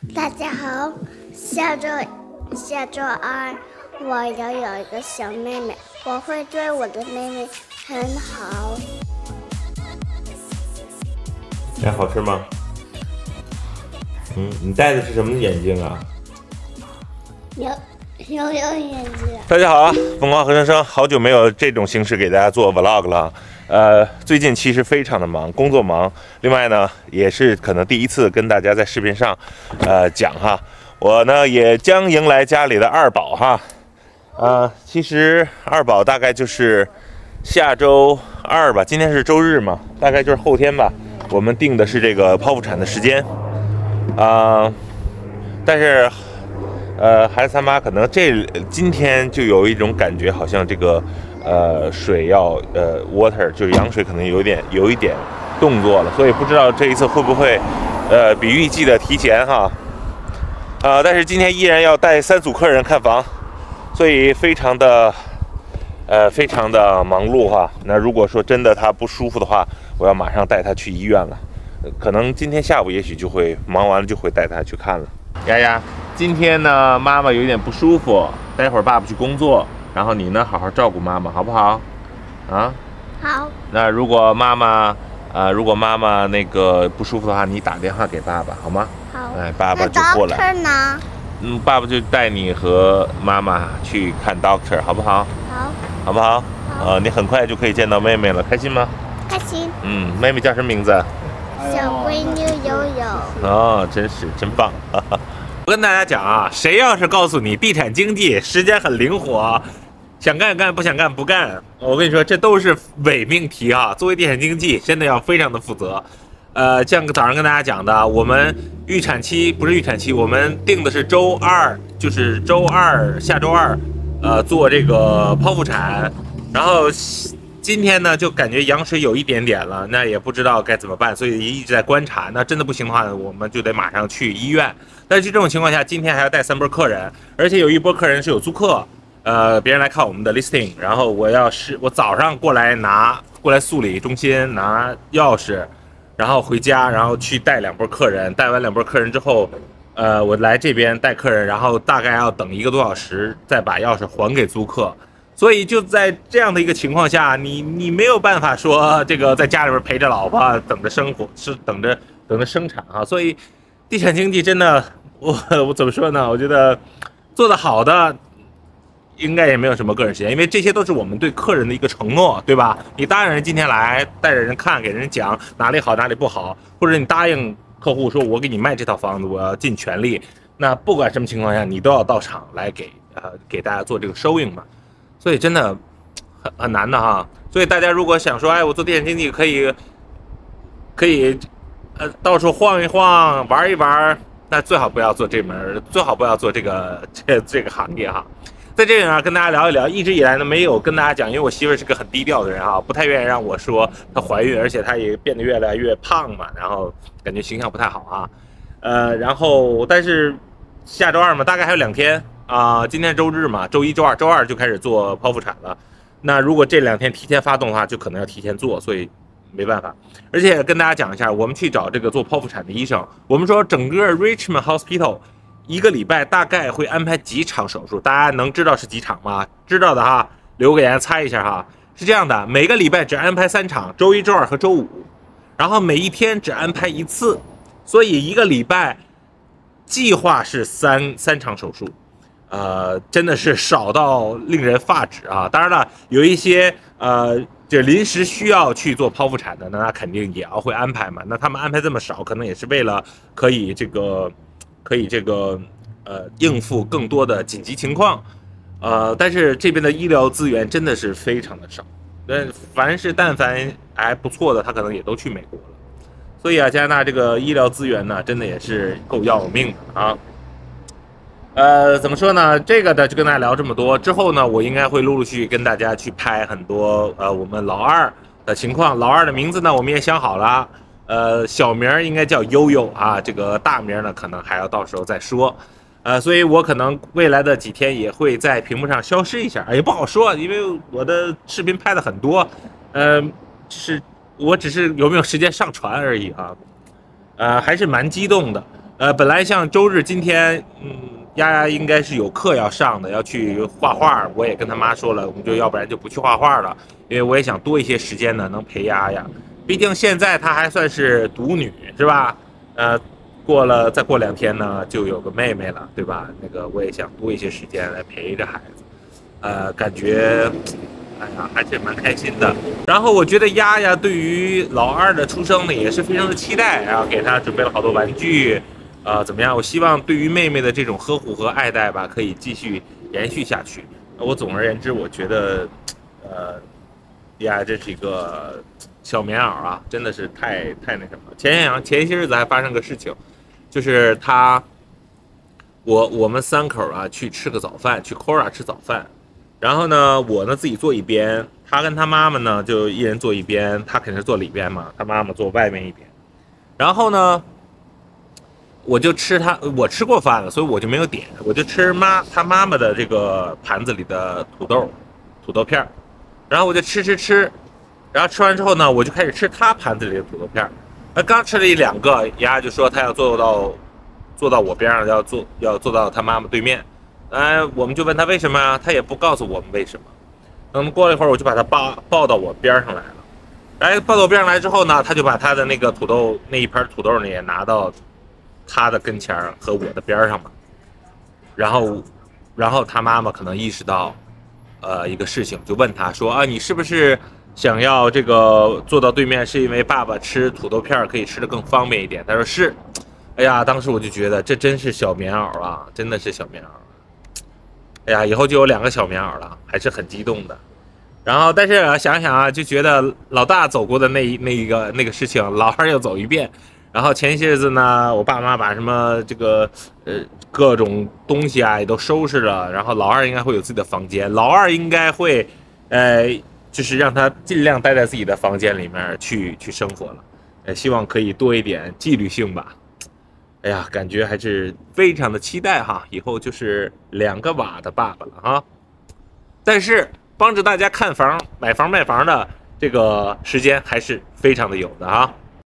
大家好，下周二我要有一个小妹妹，我会对我的妹妹很好。 哎，好吃吗？你戴的是什么眼镜啊？ 有眼镜。 大家好啊，疯狂合成生，好久没有这种形式给大家做 vlog 了。最近其实非常的忙，工作忙。另外呢，也是可能第一次跟大家在视频上，讲哈。我呢也将迎来家里的二宝哈。其实二宝大概就是下周二吧，今天是周日嘛，大概就是后天吧。我们定的是这个剖腹产的时间，但是孩子他妈可能今天就有一种感觉，好像这个水要water 就是羊水可能有一点动作了，所以不知道这一次会不会比预计的提前哈。但是今天依然要带3组客人看房，所以非常的忙碌哈。那如果说真的他不舒服的话，我要马上带他去医院了。可能今天下午也许就会忙完了，就会带他去看了。丫丫，今天呢妈妈有点不舒服，待会儿爸爸去工作，然后你呢好好照顾妈妈，好不好？啊？ 好。 那如果妈妈那个不舒服的话，你打电话给爸爸好吗？ 好。 哎，爸爸就过来。 那 doctor 呢？ 爸爸就带你和妈妈去看 doctor， 好不好？ 好。 好不好？你很快就可以见到妹妹了，开心吗？ 开心。 妹妹叫什么名字？ 小闺女悠悠。 哦，真棒！我跟大家讲啊，谁要是告诉你地产经纪时间很灵活，想干干，不想干不干，我跟你说，这都是伪命题啊！作为地产经纪，真的要非常的负责。像早上跟大家讲的，我们预产期不是预产期，我们定的是周二，就是下周二，做这个剖腹产，然后今天呢就感觉羊水有一点点了，那也不知道该怎么办，所以一直在观察。那真的不行的话，我们就得马上去医院。但是这种情况下，今天还要带3波客人，而且有一波客人是有租客，别人来看我们的 listing， 然后我早上过来速理中心拿钥匙，然后回家，然后去带2波客人，带完2波客人之后，我来这边带客人，然后大概要等1个多小时，再把钥匙还给租客。所以就在这样的一个情况下，你没有办法说这个在家里边陪着老婆等着生活，是等着生产啊。所以地产经纪真的，我怎么说呢？我觉得做得好的应该也没有什么个人时间，因为这些都是我们对客人的一个承诺，对吧？你答应人今天来带着人看，给人讲哪里好哪里不好，或者你答应客户说我给你卖这套房子，我要尽全力，那不管什么情况下，你都要到场来给大家做这个收应嘛。所以真的很难的哈。所以大家如果想说，哎，我做地产经纪可以到处晃一晃，玩一玩，那最好不要做这门，最好不要做这个行业哈。在这里呢，跟大家聊一聊，一直以来呢没有跟大家讲，因为我媳妇是个很低调的人啊，不太愿意让我说她怀孕，而且她也变得越来越胖嘛，然后感觉形象不太好啊。但是下周二嘛，大概还有2天。今天周日嘛，周1、周二就开始做剖腹产了。那如果这2天提前发动的话，就可能要提前做，所以没办法。而且跟大家讲一下，我们去找这个做剖腹产的医生，我们说整个 Richmond Hospital 1个礼拜大概会安排几场手术，大家能知道是几场吗？知道的哈，留个言猜一下哈。是这样的，每个礼拜只安排3场，周1、周2和周5，然后每一天只安排1次，所以1个礼拜计划是三场手术。真的是少到令人发指啊！当然了，有一些这临时需要去做剖腹产的，那肯定也要会安排嘛。那他们安排这么少，可能也是为了可以应付更多的紧急情况。但是这边的医疗资源真的是非常的少。但凡还不错的，他可能也都去美国了。所以加拿大这个医疗资源呢，真的也是够要命的啊。怎么说呢？这个的就跟大家聊这么多之后呢，我应该会陆续跟大家去拍很多我们老二的情况。老二的名字呢，我们也想好了，小名应该叫悠悠啊，这个大名呢可能还要到时候再说。所以我可能未来的几天也会在屏幕上消失一下，也不好说，因为我的视频拍的很多，我只是有没有时间上传而已啊。还是蛮激动的。 本来像周日今天，丫丫应该是有课要上的，要去画画。我也跟他妈说了，我们就要不然就不去画画了，因为我也想多一些时间呢，能陪丫丫。毕竟现在她还算是独女，是吧？再过2天呢，就有个妹妹了，对吧？那个我也想多一些时间来陪着孩子，感觉，哎呀，还是蛮开心的。然后我觉得丫丫对于老二的出生呢，也是非常的期待，然后给他准备了好多玩具，怎么样？我希望对于妹妹的这种呵护和爱戴吧，可以继续延续下去。我总而言之，我觉得，丫丫真是一个小棉袄啊，真的是太那什么。前些日子还发生个事情。就是我们3口啊去吃个早饭，去 Kora 吃早饭，然后呢，我呢自己坐一边，他跟他妈妈呢就一人坐一边，他肯定是坐里边嘛，他妈妈坐外面一边。然后呢，我吃过饭了，所以我就没有点，我就吃他妈妈的这个盘子里的土豆片，然后我就吃，然后吃完之后呢，我就开始吃他盘子里的土豆片。刚吃了1-2个，丫就说他要坐到我边上，要坐到他妈妈对面。我们就问他为什么啊，他也不告诉我们为什么。等过了一会儿，我就把他抱到我边上来了。抱到我边上来之后呢，他就把他的那个那一盘土豆呢也拿到他的跟前和我的边上嘛。然后他妈妈可能意识到一个事情，就问他说啊，你是不是想要这个坐到对面，是因为爸爸吃土豆片可以吃得更方便一点？他说是。哎呀，当时我就觉得这真是小棉袄啊，真的是小棉袄。哎呀，以后就有2个小棉袄了，还是很激动的。然后，但是想想啊，就觉得老大走过的那个事情，老二又走一遍。然后前些日子呢，我爸妈把什么这个各种东西啊也都收拾了，然后老二应该会有自己的房间，老二应该会就是让他尽量待在自己的房间里面去生活了，希望可以多一点纪律性吧。哎呀，感觉还是非常的期待哈，以后就是2个娃的爸爸了哈。但是帮着大家看房、买房、卖房的这个时间还是非常的有的哈。